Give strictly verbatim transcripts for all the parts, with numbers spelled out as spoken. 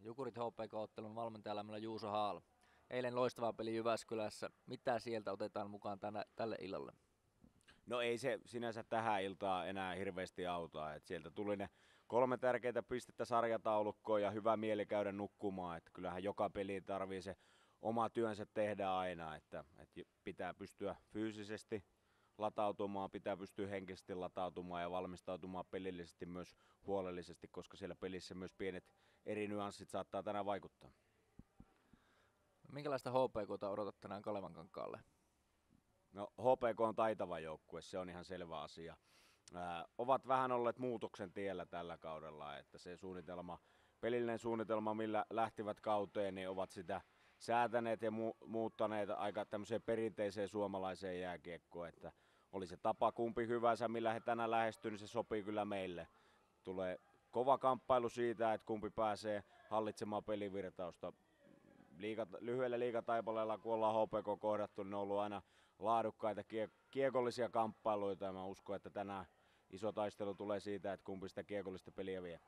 Jukurit H P K-ottelun valmentajalla Juuso Haal. Eilen loistava peli Jyväskylässä. Mitä sieltä otetaan mukaan tänä, tälle illalle? No ei se sinänsä tähän iltaan enää hirveästi auta. Et sieltä tuli ne kolme tärkeitä pistettä sarjataulukkoon ja hyvä mieli käydä nukkumaan. Et kyllähän joka peli tarvii se oma työnsä tehdä aina. Että, et pitää pystyä fyysisesti latautumaan, pitää pystyä henkisesti latautumaan ja valmistautumaan pelillisesti myös huolellisesti, koska siellä pelissä myös pienet eri nyanssit saattaa tänään vaikuttaa. Minkälaista H P K:ta odotat tänään Kalevankankaalle? No H P K on taitava joukkue, se on ihan selvä asia. Ää, ovat vähän olleet muutoksen tiellä tällä kaudella, että se suunnitelma, pelillinen suunnitelma, millä lähtivät kauteen, niin ovat sitä säätäneet ja mu- muuttaneet aika tämmöiseen perinteiseen suomalaiseen jääkiekkoon, että oli se tapa kumpi hyvänsä, millä he tänään lähestyy, niin se sopii kyllä meille. Tulee kova kamppailu siitä, että kumpi pääsee hallitsemaan pelivirtausta. Liiga, lyhyellä liigataipaleella, kun ollaan H P K kohdattu, niin on ollut aina laadukkaita kie- kiekollisia kamppailuita, ja mä uskon, että tänään iso taistelu tulee siitä, että kumpi sitä kiekollista peliä vie.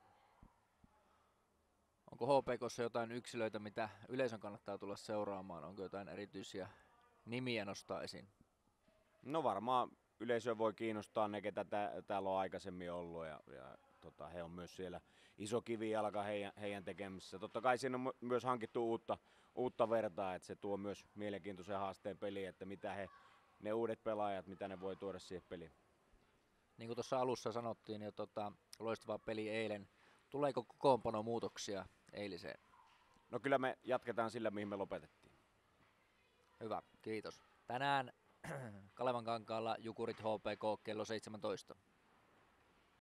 Onko H P K:ssa jotain yksilöitä, mitä yleisön kannattaa tulla seuraamaan? Onko jotain erityisiä nimiä nostaa esiin? No varmaan yleisö voi kiinnostaa ne, ketä tä- täällä on aikaisemmin ollut, ja, ja tota, he on myös siellä iso kivijalka heidän, heidän tekemissä. Totta kai siinä on myös hankittu uutta, uutta vertaa, että se tuo myös mielenkiintoisen haasteen peliin, että mitä he, ne uudet pelaajat, mitä ne voi tuoda siihen peliin. Niin kuin tuossa alussa sanottiin, jo tota, loistava peli eilen. Tuleeko kokoonpano muutoksia eiliseen? No kyllä me jatketaan sillä, mihin me lopetettiin. Hyvä, kiitos. Tänään Kalevankankaalla Jukurit H P K kello seitsemäntoista.